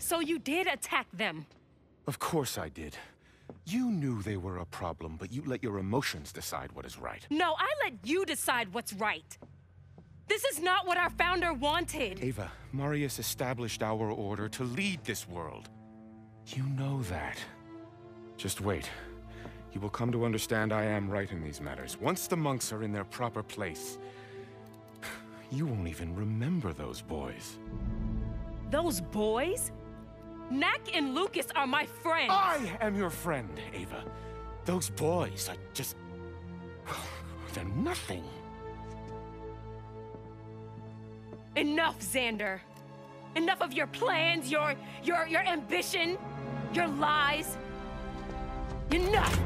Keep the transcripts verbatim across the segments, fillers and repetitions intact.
So you did attack them? Of course I did. You knew they were a problem, but you let your emotions decide what is right. No, I let you decide what's right. This is not what our founder wanted. Ava, Marius established our order to lead this world. You know that. Just wait. You will come to understand I am right in these matters. Once the monks are in their proper place, you won't even remember those boys. Those boys? Knack and Lucas are my friends. I am your friend, Ava. Those boys are just... they're nothing. Enough, Xander. Enough of your plans, your, your, your ambition, your lies. Enough!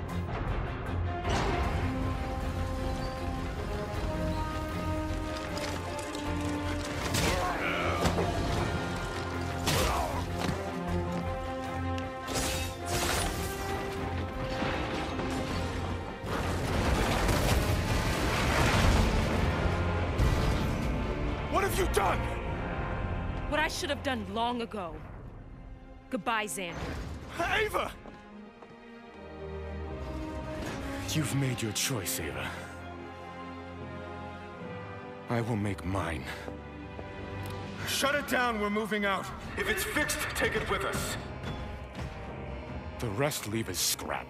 What have you done? What I should have done long ago. Goodbye, Xander. Ava! You've made your choice, Ava. I will make mine. Shut it down, we're moving out. If it's fixed, take it with us. The rest leave as scrap.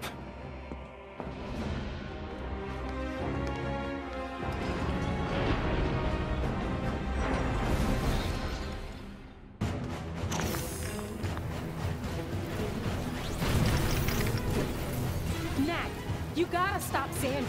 Knack, you gotta stop Xander.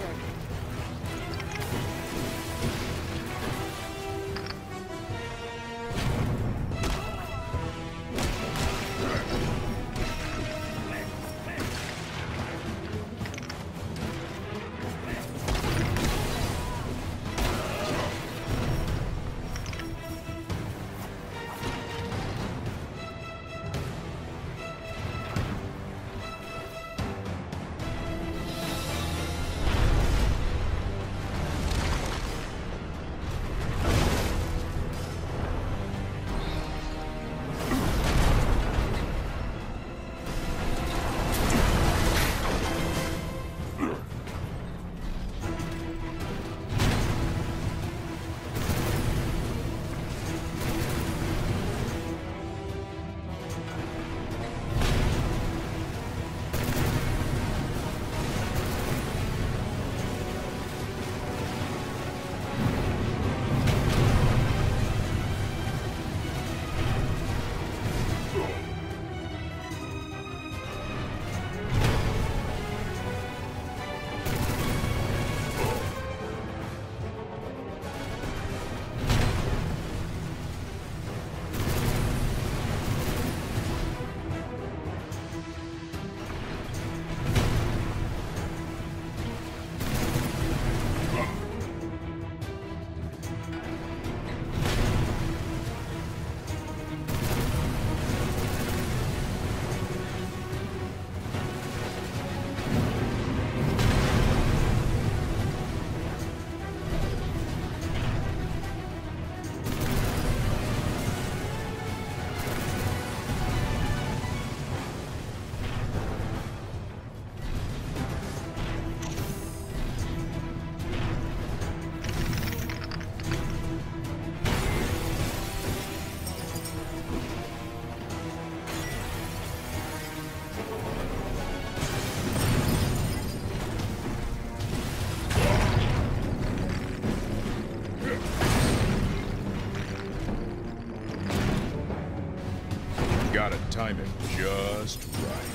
Gotta time it just right.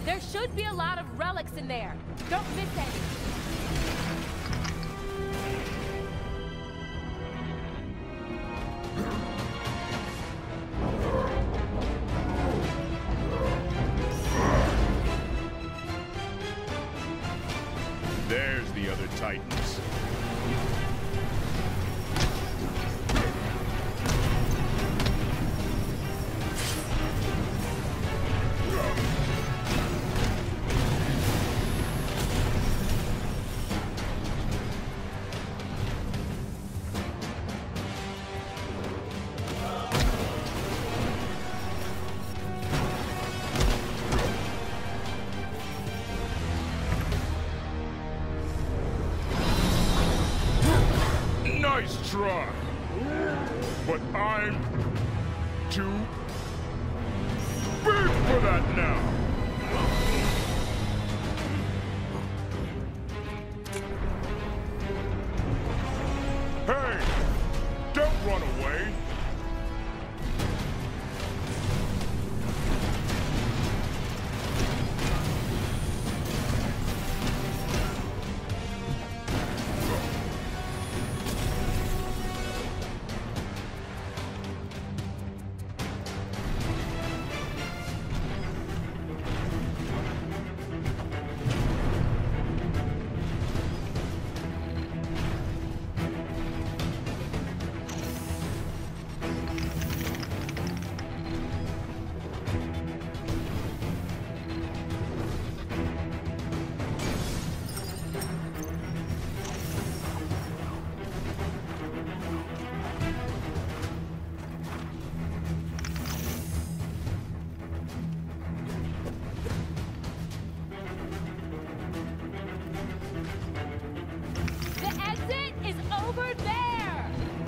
There should be a lot of relics in there. Don't miss any. There's the other Titans. Nice try. But I'm too big for that now. Hey, don't run away. Over there!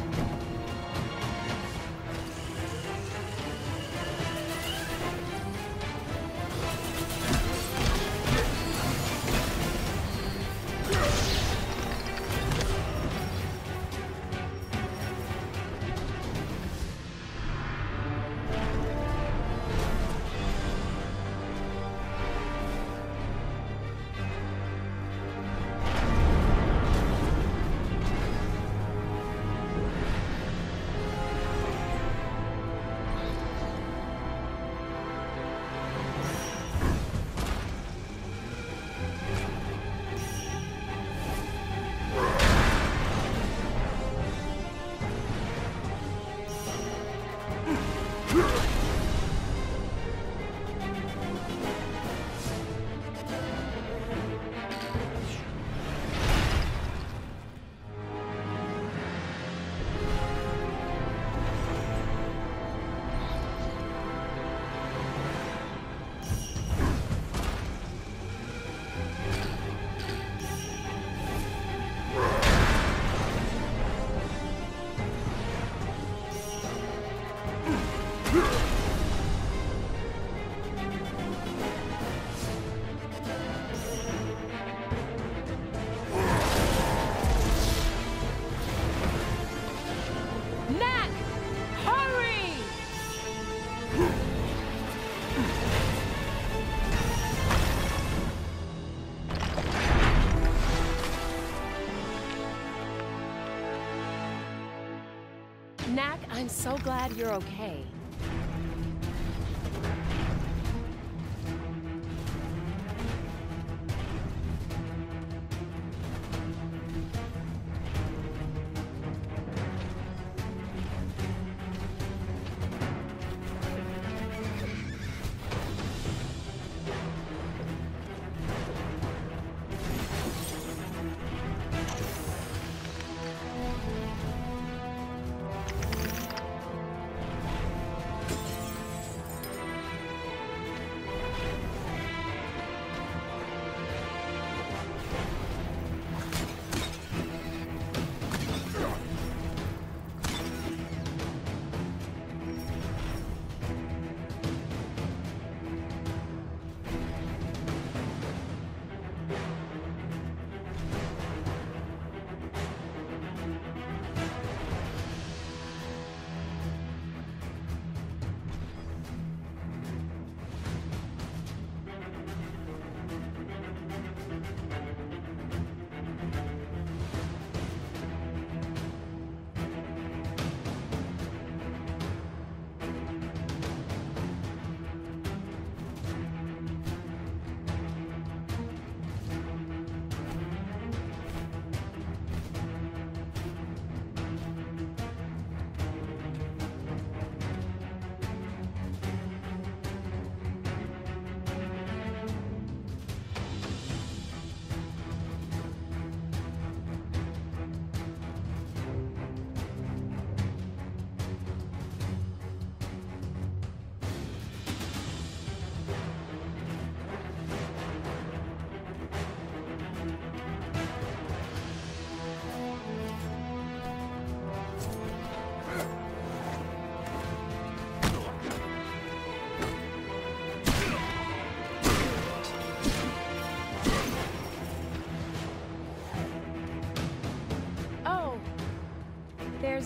Knack, I'm so glad you're okay.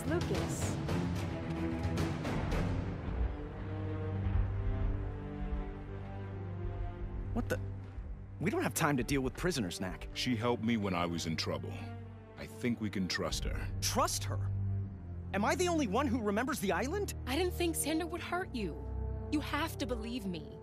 Lucas. What the? We don't have time to deal with prisoners, Knack. She helped me when I was in trouble. I think we can trust her. Trust her? Am I the only one who remembers the island? I didn't think Xander would hurt you. You have to believe me.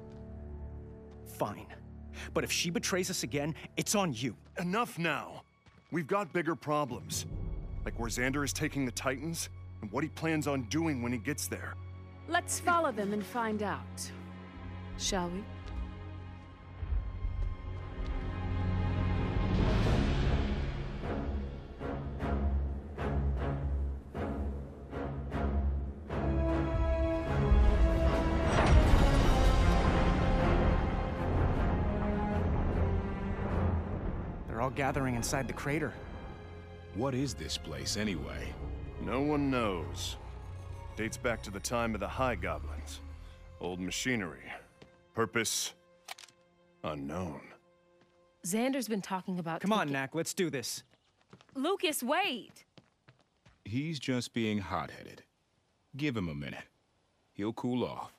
Fine. But if she betrays us again, it's on you. Enough now. We've got bigger problems. Like where Xander is taking the Titans, and what he plans on doing when he gets there. Let's follow them and find out. Shall we? They're all gathering inside the crater. What is this place, anyway? No one knows. Dates back to the time of the High Goblins. Old machinery. Purpose... unknown. Xander's been talking about... Come on, taking- Knack, let's do this. Lucas, wait! He's just being hot-headed. Give him a minute. He'll cool off.